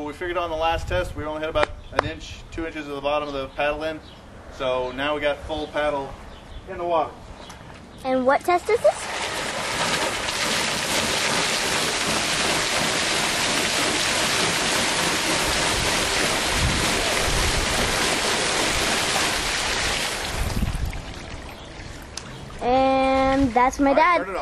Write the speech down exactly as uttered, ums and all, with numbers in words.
we figured on the last test we only had about an inch, two inches of the bottom of the paddle in. So now we got full paddle in the water. And what test is this? And that's my dad.